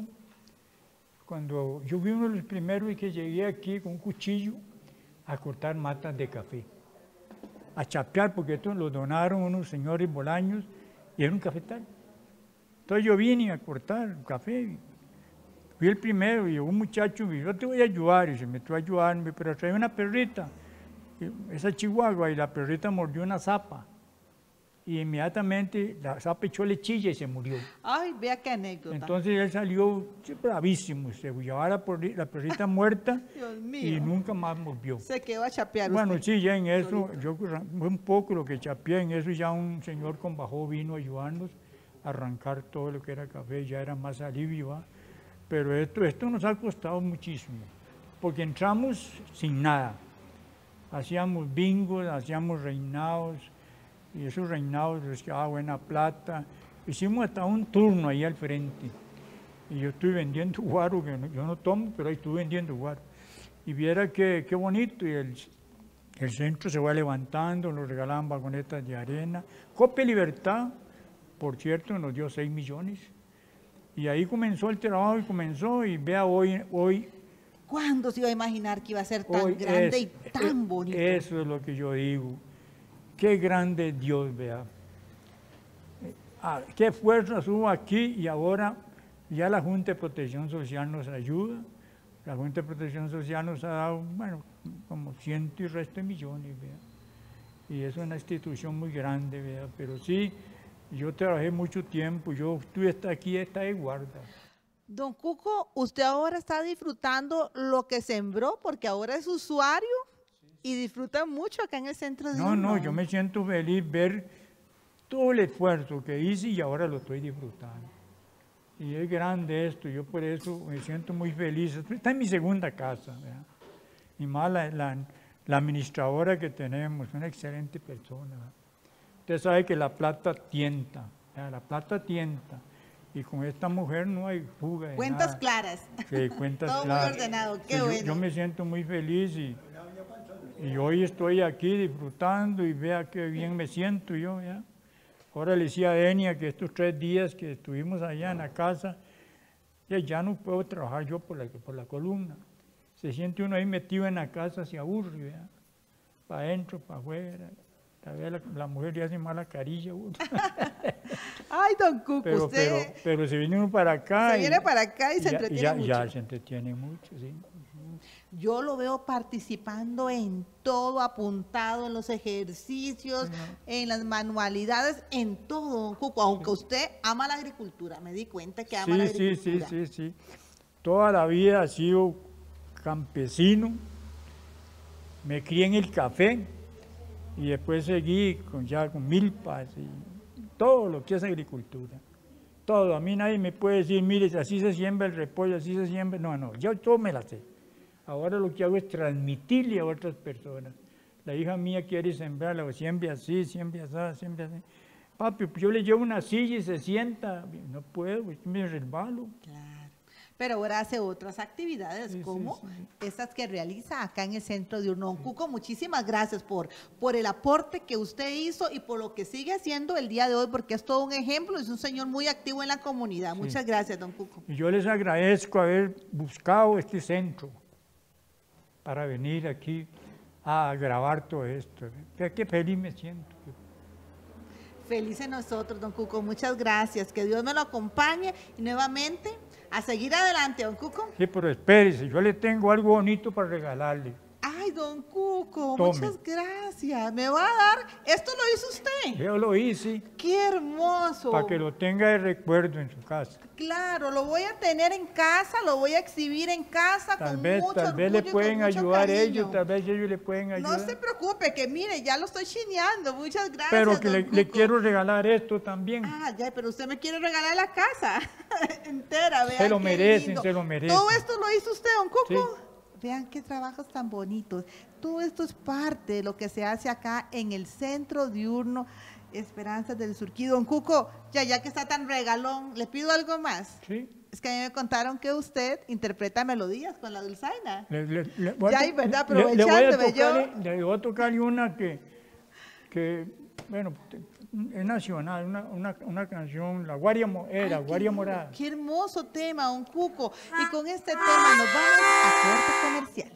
Cuando yo fui uno de los primeros y que llegué aquí con un cuchillo a cortar matas de café, a chapear, porque esto lo donaron unos señores bolaños y era un cafetal. Entonces yo vine a cortar café, fui el primero y un muchacho me dijo, yo te voy a ayudar, y se metió a ayudarme, pero traía una perrita, esa chihuahua, y la perrita mordió una zapa, y inmediatamente la zapa echó lechilla y se murió. Ay, vea qué anécdota. Entonces él salió bravísimo, se llevaba la perrita muerta y nunca más volvió. Se quedó a chapear Bueno, usted. sí, ya en eso, yo un poco lo que chapeé en eso, ya un señor con bajo vino a ayudarnos a arrancar todo lo que era café, ya era más alivio, ¿va? Pero esto nos ha costado muchísimo, porque entramos sin nada. Hacíamos bingos, hacíamos reinados, y esos reinados les quedaba buena plata. Hicimos hasta un turno ahí al frente. Y yo estoy vendiendo guaro, que yo no tomo, pero ahí estuve vendiendo guaro. Y viera qué bonito, y el centro se va levantando, nos regalaban vagonetas de arena. Cope Libertad, por cierto, nos dio 6 millones. Y ahí comenzó el trabajo y vea hoy. ¿Cuándo se iba a imaginar que iba a ser tan grande y tan bonito? Eso es lo que yo digo. Qué grande es Dios, vea. Qué fuerzas hubo aquí y ahora ya la Junta de Protección Social nos ayuda. La Junta de Protección Social nos ha dado, bueno, como 100 y resto de millones, vea. Y es una institución muy grande, vea. Pero sí, yo trabajé mucho tiempo, yo estuve hasta aquí, está de guarda. Don Cuco, usted ahora está disfrutando lo que sembró porque ahora es usuario y disfruta mucho acá en el centro de No, yo me siento feliz ver todo el esfuerzo que hice y ahora lo estoy disfrutando. Y es grande esto, yo por eso me siento muy feliz. Está en mi segunda casa, ¿verdad? Y más la administradora que tenemos, una excelente persona, ¿verdad? Usted sabe que la plata tienta, ¿verdad? La plata tienta. Y con esta mujer no hay fuga de cuentas nada. Claras. Sí, cuentas todo claras. muy ordenado, qué Sí, bueno. Yo me siento muy feliz y hoy estoy aquí disfrutando y vea qué bien me siento yo, ¿ya? Ahora le decía a Enia que estos 3 días que estuvimos allá en la casa, ya no puedo trabajar yo por la columna. Se siente uno ahí metido en la casa, se aburre, ¿ya? Para adentro, para afuera. La mujer le hace mala carilla a uno. Ay, don Cuco, usted... Pero se viene uno para acá. Se viene para acá y se entretiene mucho. Ya se entretiene mucho, sí. Yo lo veo participando en todo, apuntado en los ejercicios, en las manualidades, en todo, don Cuco. Aunque usted ama la agricultura, me di cuenta que ama la agricultura. Sí. Toda la vida he sido campesino, me crié en el café y después seguí con milpas y todo lo que es agricultura. Todo, a mí nadie me puede decir, mire, así se siembra el repollo, así se siembra. No, yo todo me la sé. Ahora lo que hago es transmitirle a otras personas. La hija mía quiere sembrarla, siempre así, siempre así, siempre así. Papi, yo le llevo una silla y se sienta. No puedo, me resbalo. Claro. Pero ahora hace otras actividades, Sí, como sí, sí. estas que realiza acá en el Centro Diurno. Don Cuco, muchísimas gracias por el aporte que usted hizo y por lo que sigue haciendo el día de hoy, porque es todo un ejemplo, es un señor muy activo en la comunidad. Sí. Muchas gracias, don Cuco. Y yo les agradezco haber buscado este centro para venir aquí a grabar todo esto. Qué feliz me siento. Felices nosotros, don Cuco, muchas gracias. Que Dios me lo acompañe y nuevamente a seguir adelante, don Cuco. Sí, pero espérese, yo le tengo algo bonito para regalarle. Ay, don Cuco, Tome. muchas gracias. ¿Me va a dar? ¿Esto lo hizo usted? Yo lo hice ¡Qué hermoso! para que lo tenga de recuerdo en su casa. Claro, lo voy a tener en casa, lo voy a exhibir en casa Tal con vez, mucho tal vez orgullo le y pueden con mucho ayudar cariño. ellos, tal vez ellos le pueden ayudar. No se preocupe, que mire, ya lo estoy chineando. Muchas gracias, Pero que don le Cuco. quiero regalar esto también. Ah, ya, pero usted me quiere regalar la casa entera, vean Se lo qué merecen, lindo. se lo merecen. ¿Todo esto lo hizo usted, don Cuco? Sí. Vean qué trabajos tan bonitos. Todo esto es parte de lo que se hace acá en el Centro Diurno Esperanzas del Surquí. Don Cuco, ya que está tan regalón, ¿le pido algo más? Sí. Es que a mí me contaron que usted interpreta melodías con la dulzaina. Voy Ya, a y verdad, le voy a aprovechándome yo. le voy a tocarle una que bueno, es nacional, una canción, La Guaria Morada. Qué hermoso tema, don Cuco. Y con este tema nos vamos a corte comercial.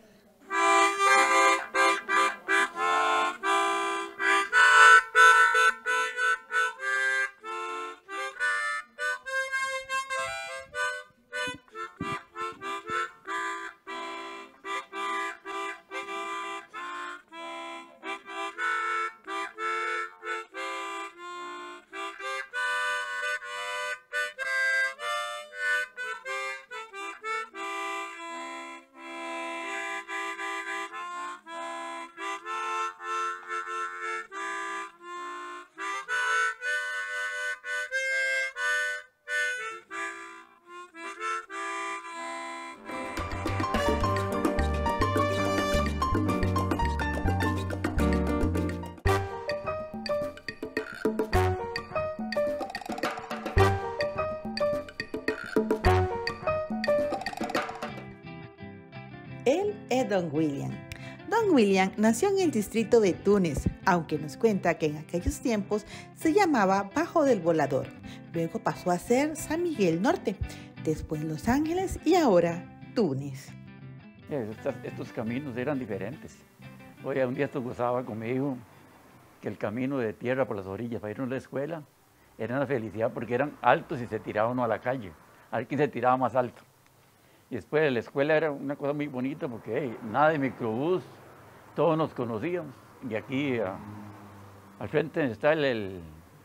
Él es Don William. Don William nació en el distrito de Túnez, aunque nos cuenta que en aquellos tiempos se llamaba Bajo del Volador. Luego pasó a ser San Miguel Norte, después Los Ángeles y ahora Túnez. Estos caminos eran diferentes. Oye, un día esto gozaba conmigo que el camino de tierra por las orillas para irnos a la escuela era una felicidad porque eran altos y se tiraba uno a la calle. A ver quién se tiraba más alto. Y después de la escuela era una cosa muy bonita porque nada de microbús, todos nos conocíamos. Y aquí al frente está el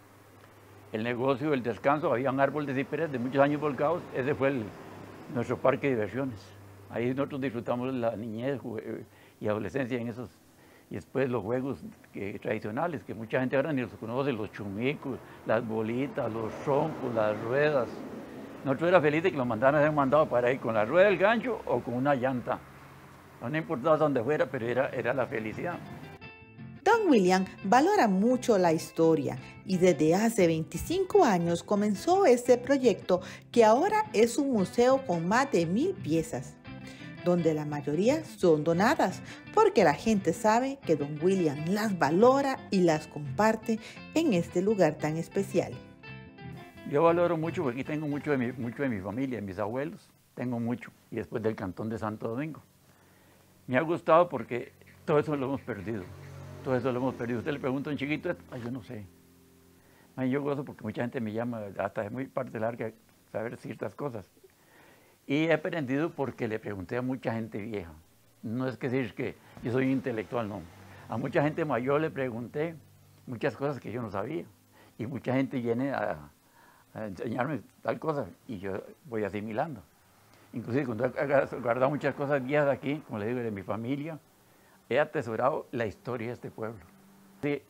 negocio del descanso, había un árbol de ciprés de muchos años volcados, ese fue nuestro parque de diversiones. Ahí nosotros disfrutamos la niñez y adolescencia en esos, y después los juegos tradicionales, que mucha gente ahora ni los conoce, los chumicos, las bolitas, los trompos, las ruedas. Nosotros era feliz de que los mandaran a hacer mandado para ir con la rueda del gancho o con una llanta. No importaba dónde fuera, pero era la felicidad. Don William valora mucho la historia y desde hace 25 años comenzó este proyecto que ahora es un museo con más de 1000 piezas, donde la mayoría son donadas, porque la gente sabe que Don William las valora y las comparte en este lugar tan especial. Yo valoro mucho porque aquí tengo mucho de mi familia, de mis abuelos, tengo mucho, y después del Cantón de Santo Domingo. Me ha gustado porque todo eso lo hemos perdido, todo eso lo hemos perdido. Usted le pregunta a un chiquito, ay, yo no sé. Ay, yo gozo porque mucha gente me llama, hasta de muy parte larga, saber ciertas cosas. Y he aprendido porque le pregunté a mucha gente vieja. No es que decir que yo soy intelectual, no. A mucha gente mayor le pregunté muchas cosas que yo no sabía. Y mucha gente viene a enseñarme tal cosa y yo voy asimilando. Inclusive cuando he guardado muchas cosas viejas aquí, como le digo, de mi familia, he atesorado la historia de este pueblo. Sí,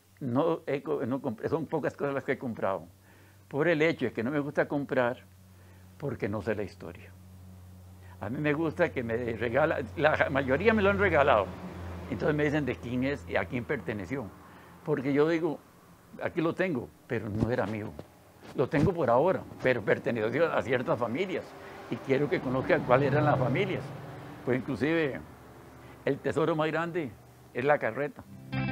son pocas cosas las que he comprado, por el hecho de que no me gusta comprar porque no sé la historia. A mí me gusta que me regala, la mayoría me lo han regalado, entonces me dicen de quién es y a quién perteneció, porque yo digo, aquí lo tengo, pero no era mío. Lo tengo por ahora, pero perteneció a ciertas familias y quiero que conozcan cuáles eran las familias. Pues inclusive el tesoro más grande es la carreta.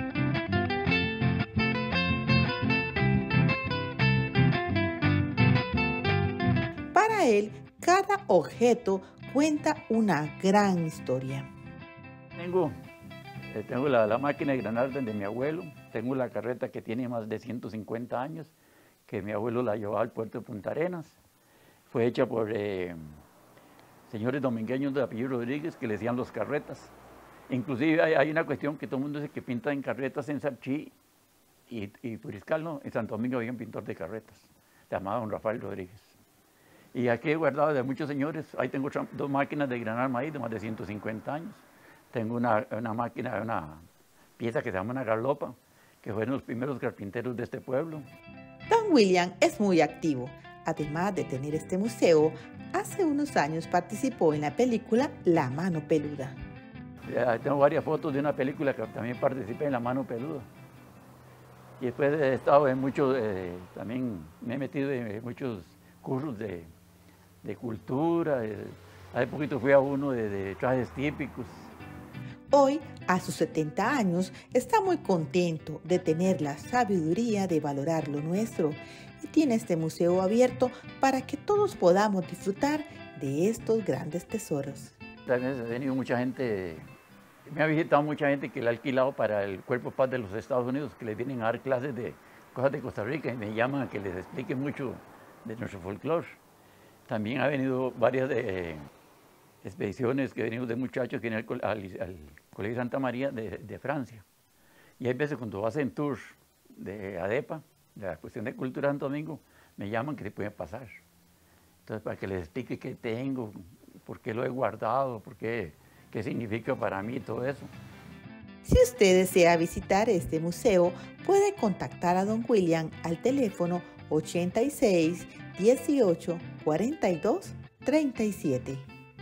Para él, cada objeto cuenta una gran historia. Tengo la máquina de granar de mi abuelo, tengo la carreta que tiene más de 150 años, que mi abuelo la llevaba al puerto de Punta Arenas. Fue hecha por señores domingueños de apellido Rodríguez que le decían los carretas. Inclusive hay una cuestión que todo el mundo dice que pintan carretas en Sarchí y Puriscal, ¿no? En Santo Domingo había un pintor de carretas, llamado don Rafael Rodríguez. Y aquí he guardado de muchos señores, ahí tengo dos máquinas de granar maíz de más de 150 años. Tengo una máquina, una pieza que se llama una garlopa, que fueron los primeros carpinteros de este pueblo. Don William es muy activo. Además de tener este museo, hace unos años participó en la película La Mano Peluda. Tengo varias fotos de una película que también participé en La Mano Peluda. Y después he estado en muchos, también me he metido en muchos cursos de cultura. Hace poquito fui a uno de trajes típicos. Hoy, a sus 70 años, está muy contento de tener la sabiduría de valorar lo nuestro y tiene este museo abierto para que todos podamos disfrutar de estos grandes tesoros. También ha venido mucha gente, me ha visitado mucha gente que le ha alquilado para el Cuerpo de Paz de los Estados Unidos, que les vienen a dar clases de cosas de Costa Rica y me llaman a que les explique mucho de nuestro folclore. También ha venido varias expediciones que venimos de muchachos que vienen al Colegio Santa María de Francia. Y hay veces cuando hacen tours de ADEPA, de la cuestión de cultura de Santo Domingo, me llaman que se pueden pasar. Entonces, para que les explique qué tengo, por qué lo he guardado, qué significa para mí todo eso. Si usted desea visitar este museo, puede contactar a don William al teléfono 86 18 42 37.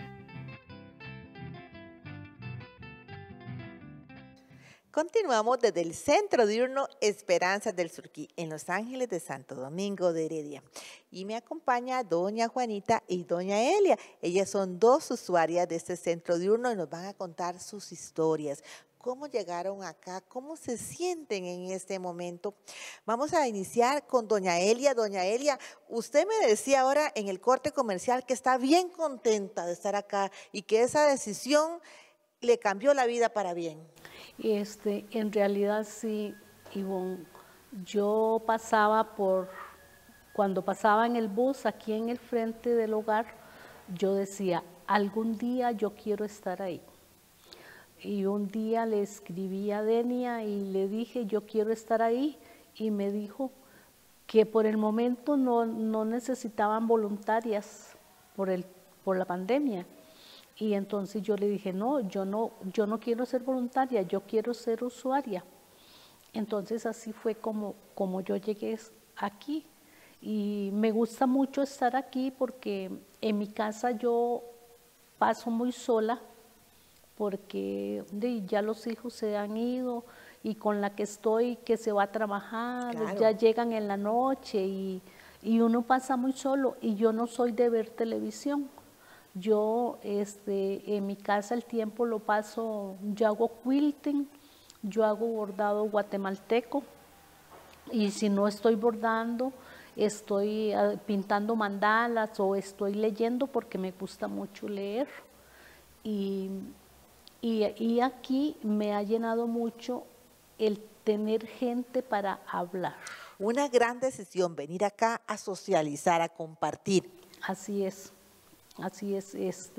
Continuamos desde el Centro Diurno Esperanzas del Surquí, en Los Ángeles de Santo Domingo de Heredia. Y me acompaña doña Juanita y doña Elia. Ellas son dos usuarias de este Centro Diurno y nos van a contar sus historias. ¿Cómo llegaron acá? ¿Cómo se sienten en este momento? Vamos a iniciar con doña Elia. Doña Elia, usted me decía ahora en el corte comercial que está bien contenta de estar acá y que esa decisión le cambió la vida para bien. En realidad sí, Ivonne, yo cuando pasaba en el bus aquí en el frente del hogar, yo decía, algún día yo quiero estar ahí. Y un día le escribí a Denia y le dije, yo quiero estar ahí, y me dijo que por el momento no necesitaban voluntarias por la pandemia. Y entonces yo le dije, no, yo no quiero ser voluntaria, yo quiero ser usuaria. Entonces así fue como yo llegué aquí. Y me gusta mucho estar aquí porque en mi casa yo paso muy sola, porque ya los hijos se han ido y con la que estoy, que se va a trabajar, claro, ya llegan en la noche y uno pasa muy solo. Y yo no soy de ver televisión. Yo en mi casa el tiempo lo paso, yo hago quilting, yo hago bordado guatemalteco, y si no estoy bordando, estoy pintando mandalas o estoy leyendo porque me gusta mucho leer. Y aquí me ha llenado mucho el tener gente para hablar. Una gran decisión, venir acá a socializar, a compartir. Así es. Así es,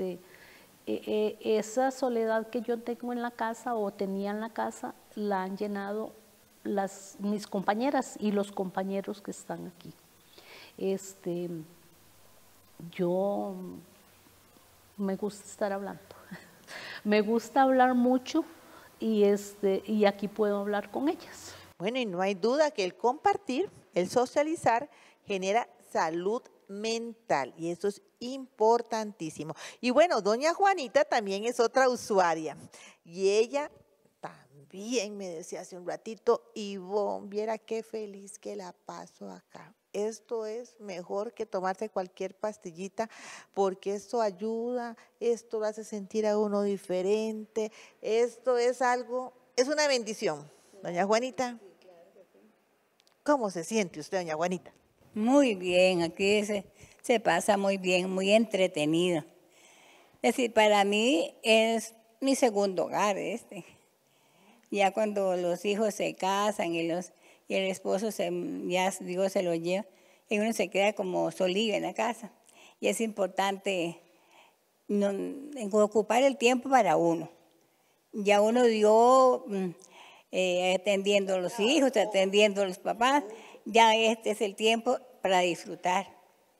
esa soledad que yo tengo en la casa o tenía en la casa, la han llenado mis compañeras y los compañeros que están aquí. Yo me gusta estar hablando, me gusta hablar mucho y aquí puedo hablar con ellas. Bueno, y no hay duda que el compartir, el socializar, genera salud mental y eso es importantísimo. Y bueno, doña Juanita también es otra usuaria y ella también me decía hace un ratito, Ivonne, viera qué feliz que la paso acá. esto es mejor que tomarse cualquier pastillita porque esto ayuda, esto lo hace sentir a uno diferente, esto es algo, es una bendición. Doña Juanita, ¿cómo se siente usted, doña Juanita? Muy bien, aquí se pasa muy bien, muy entretenido. Es decir, para mí es mi segundo hogar Ya cuando los hijos se casan y el esposo se lo lleva, y uno se queda como solillo en la casa. Y es importante ocupar el tiempo para uno. Ya uno dio atendiendo a los hijos, atendiendo a los papás, ya este es el tiempo para disfrutar.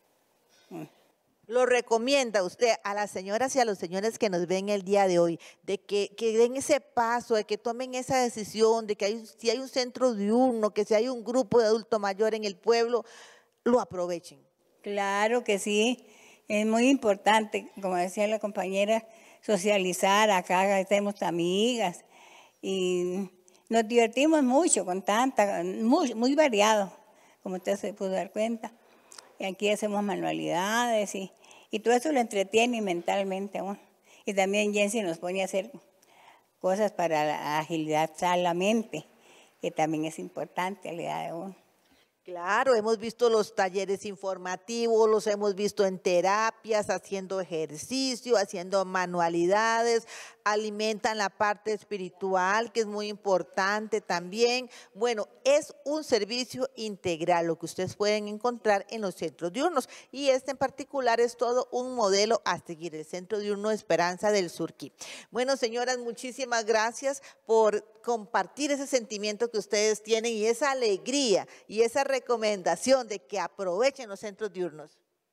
¿Lo recomienda usted a las señoras y a los señores que nos ven el día de hoy, de que den ese paso, de que tomen esa decisión, de que si hay un centro diurno, que si hay un grupo de adulto mayor en el pueblo, lo aprovechen? Claro que sí, es muy importante, como decía la compañera, socializar, acá tenemos amigas y nos divertimos mucho con muy variado, como usted se pudo dar cuenta. Y aquí hacemos manualidades y todo eso lo entretiene mentalmente. Y también Jensi nos pone a hacer cosas para la agilidad a la mente, que también es importante a la edad de uno. Claro, hemos visto los talleres informativos, los hemos visto en terapias, haciendo ejercicio, haciendo manualidades, alimentan la parte espiritual, que es muy importante también. Bueno, es un servicio integral, lo que ustedes pueden encontrar en los centros diurnos. Y este en particular es todo un modelo a seguir, el Centro Diurno Esperanza del Surquí. Bueno, señoras, muchísimas gracias por compartir ese sentimiento que ustedes tienen y esa alegría y esa recomendación de que aprovechen los centros diurnos.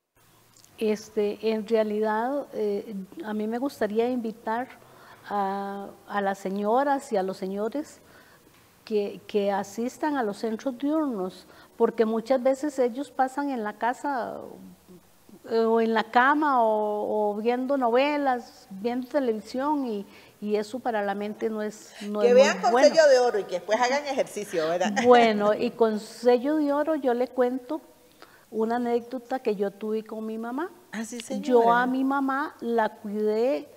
En realidad, a mí me gustaría invitar a las señoras y a los señores que asistan a los centros diurnos, porque muchas veces ellos pasan en la casa o en la cama o viendo novelas, viendo televisión y eso para la mente no es que vean con bueno. Sello de Oro y que después hagan ejercicio, ¿verdad? Bueno, y con Sello de Oro yo le cuento una anécdota que yo tuve con mi mamá. Ah, sí, señora. Yo a mi mamá la cuidé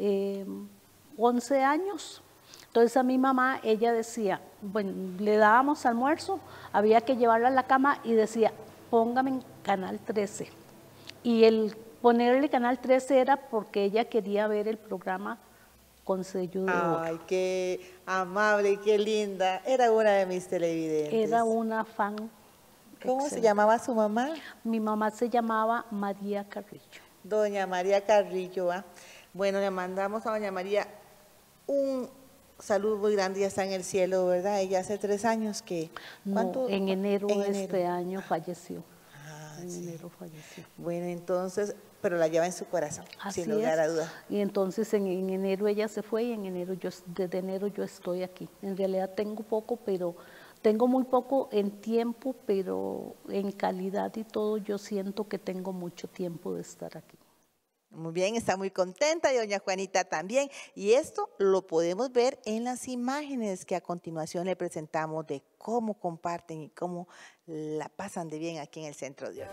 11 años. Entonces a mi mamá, ella decía, bueno, le dábamos almuerzo, había que llevarla a la cama y decía, póngame en Canal 13. Y el ponerle Canal 13 era porque ella quería ver el programa con Sello de Oro. Ay, qué amable y qué linda. Era una de mis televidentes. Era una fan. ¿Cómo excelente. se llamaba su mamá? Mi mamá se llamaba María Carrillo. Doña María Carrillo. Bueno, le mandamos a doña María un saludo muy grande, ya está en el cielo, ¿verdad? Ella hace 3 años que... No, en enero de este año falleció. En sí. enero falleció. Bueno, entonces, pero la lleva en su corazón, Así sin lugar a dudas. Y entonces en enero ella se fue y en enero desde enero yo estoy aquí. En realidad tengo muy poco en tiempo, pero en calidad y todo yo siento que tengo mucho tiempo de estar aquí. Muy bien, está muy contenta y doña Juanita también. Y esto lo podemos ver en las imágenes que a continuación le presentamos de cómo comparten y cómo la pasan de bien aquí en el Centro Diurno.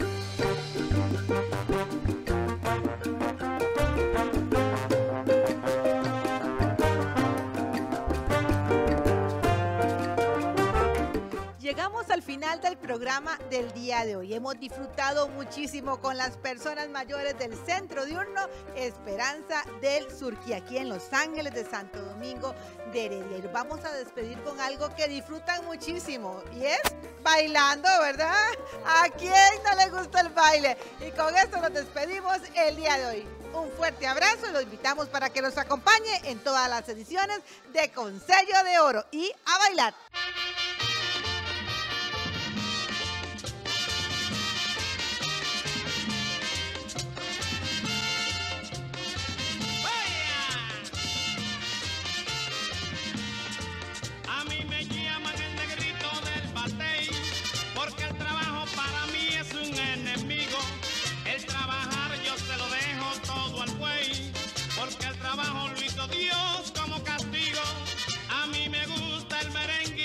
Llegamos al final del programa del día de hoy. Hemos disfrutado muchísimo con las personas mayores del Centro Diurno Esperanza del Surquí, aquí en Los Ángeles de Santo Domingo de Heredia. Y vamos a despedir con algo que disfrutan muchísimo y es bailando, ¿verdad? ¿A quién no le gusta el baile? Y con esto nos despedimos el día de hoy. Un fuerte abrazo y los invitamos para que nos acompañe en todas las ediciones de Con Sello de Oro y a bailar. Porque el trabajo lo hizo Dios como castigo. A mí me gusta el merengue